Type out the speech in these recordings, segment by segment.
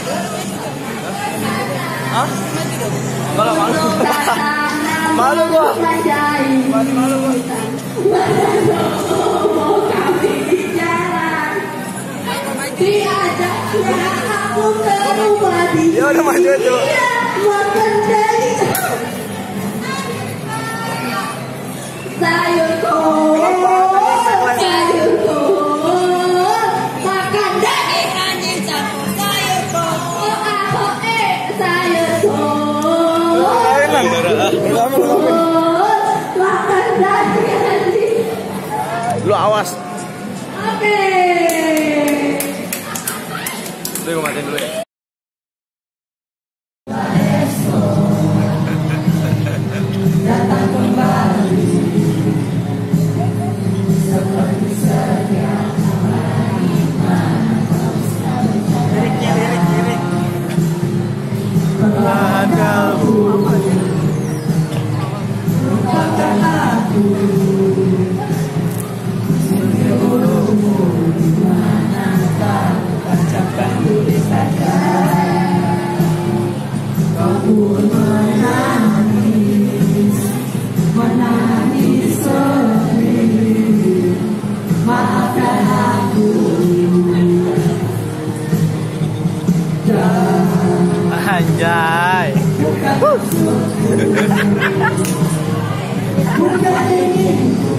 Hah? Kalau malu. Malu gua. Malu gua. Ya udah maju aja. Sayurku, makan daging anjing campur sayurku, sayurku, makan daging anjing. Lu awas. Oke. Gue matiin dulu ya. Datang kembali seperti sedia Lirik. Padamu lupakan aku seluruhmu di mana kau bacakan tulis saja kau pun menangis sendiri maafkan aku anjay. bukan inginku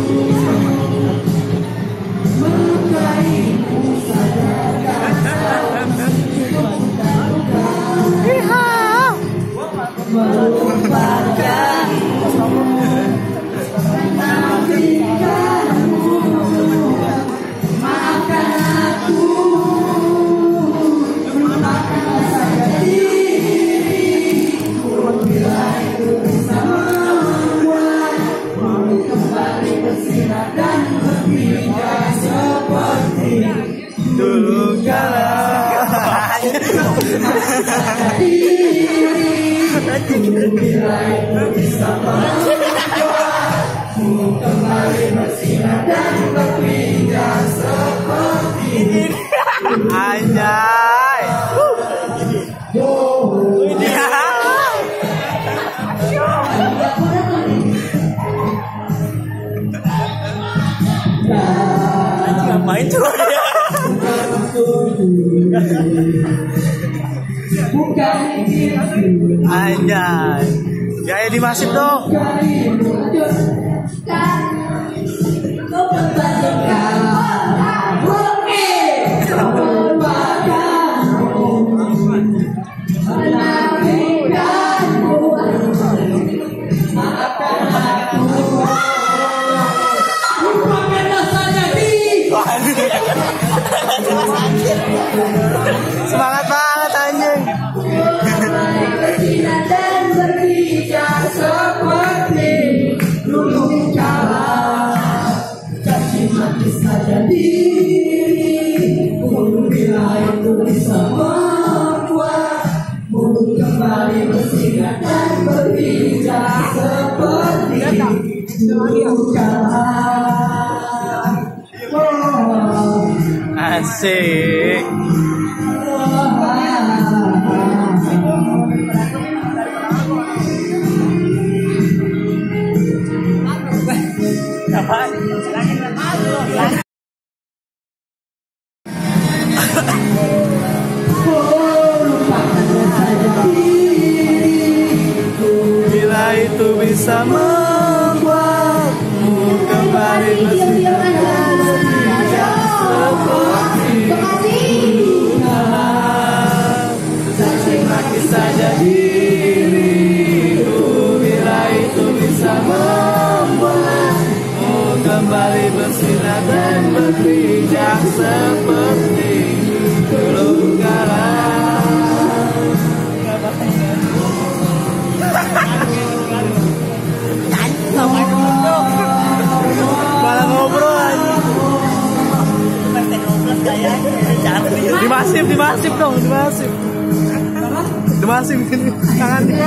melukaimu sadarkan melupakan menantikanmu maafkan aku lupakan saja diriku bila itu bisa membuatmu kembali bersinar dan berpijak seperti Dulu kala. bila itu bisa membuatmu kembali bersinar dan berpijak seperti Anjay. Ngapain coba? bukan ingin Anjay. Gaya di masif dong. Semangat banget anjing. Dan berpijak seperti dulu kala caci maki saja diriku bila itu bisa membuatmu kembali bersinar dan berpijak seperti dulu kala. Asik. Apa? Bila itu bisa membuatmu kembali bersinar dan berpijak seperti dulu kala. Caci maki saja diriku bila itu bisa membuatmu kembali bersinar dan berpijak seperti dulu kala. Malah ngobrol aja. Dimasif dong, dimasif. Dimasif gini tangannya.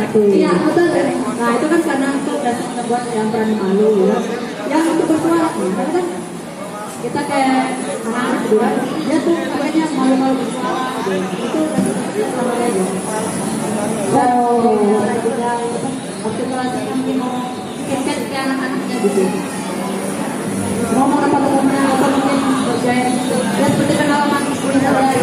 itu. Iya betul. Nah itu kan karena itu dasarnya buat yang berani malu ya. Yang untuk bersuara, karena kan kita kayak anak-anak kedua, dia tuh kayaknya malu-malu bersuara. Itu sama aja. Oh, juga waktu kelas mungkin mau chat ke anak-anaknya gitu. Ngomong apa ngomongnya apa mungkin berjaya. Ya seperti pengalaman kuliah saya.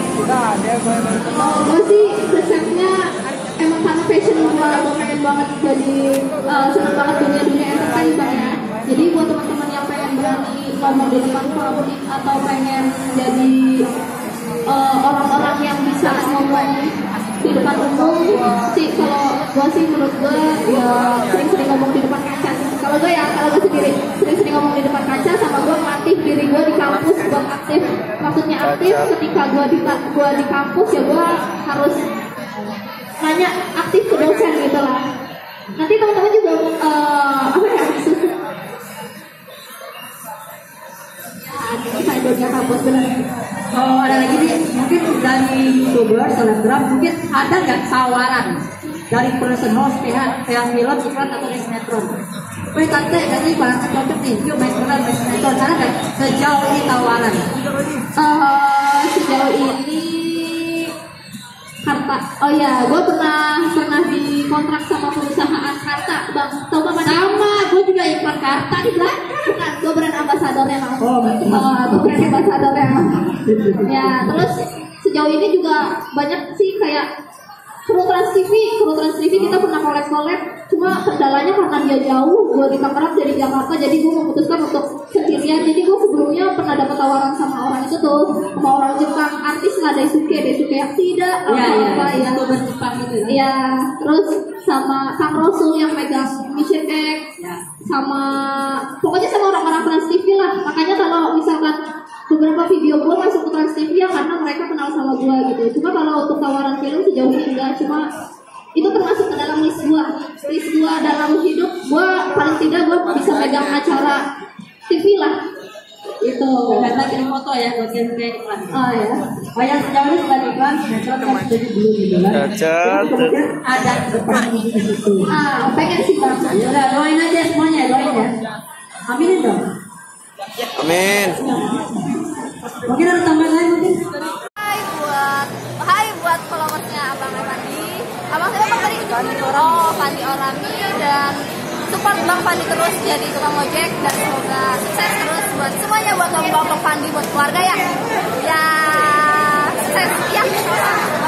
Gue sih resepnya emang karena passion gue pengen banget jadi seneng banget dunia entertain bang ya. Jadi buat teman-teman yang pengen berani ngomong di depan publik atau pengen jadi orang-orang yang bisa ngomong di depan umum sih, kalau gue sih menurut gue ya sering-sering ngomong di depan kaca. Kalau gue sendiri sering-sering ngomong di depan kaca, sama gue melatih diri gue di kampus buat aktif. Maksudnya aktif ketika gue di kampus ya gue harus nanya aktif ke dosen gitu lah. Nanti teman-teman juga kampus benar. Oh, ada lagi nih, mungkin dari YouTuber, selebgram, mungkin ada nggak tawaran dari person host, pihak film, iklan atau sinetron? Wih tante, tadi banget cocok nih, yuk main iklan, main sinetron, ada nggak sejauh ini tawaran? Sejauh ini Karta. Oh ya, gue pernah dikontrak sama perusahaan Karta, bang. Tahu apa? Sama, gue juga iklan Karta di belakang. Bukan, gue brand ambasadornya bang. Gue brand ambasadornya. Ya, terus sejauh ini juga banyak sih kayak Kru Trans TV kita pernah collab, cuma kendalanya karena dia jauh, gue di Tangerang dari Jakarta, jadi gue memutuskan untuk sendirian. Jadi gue sebelumnya pernah dapat tawaran sama orang itu tuh, sama orang Jepang, artis lah Daisuke yang tidak apa ya, Jepang gitu. Iya, terus sama Kang Rosul yang megang Mission X, sama pokoknya sama orang-orang Trans TV lah. Makanya kalau misalkan beberapa video gue masuk ke Trans TV ya karena mereka kenal sama gue gitu. Cuma kalau untuk tawaran film sejauh ini enggak, cuma itu termasuk ke dalam list gue dalam hidup gue, paling tidak gue bisa pegang acara TV lah itu. Karena kirim foto ya buat kirim ke iklan. Oh ya. Oh yang sejauh ini selain iklan, sinetron kan jadi belum gitu kan? Kemudian ada depan di situ. Pengen sih bang. Ya udah doain aja semuanya, doain ya. Aminin dong. Amin. Mungkin ada tambahan lain mungkin. Hai buat followersnya Abang Fandi. Abang saya Bang Fandi Orami, dan support Bang Fandi terus jadi tukang ojek, dan semoga sukses terus buat semuanya, buat Bang Fandi, buat keluarga ya. Ya sukses ya.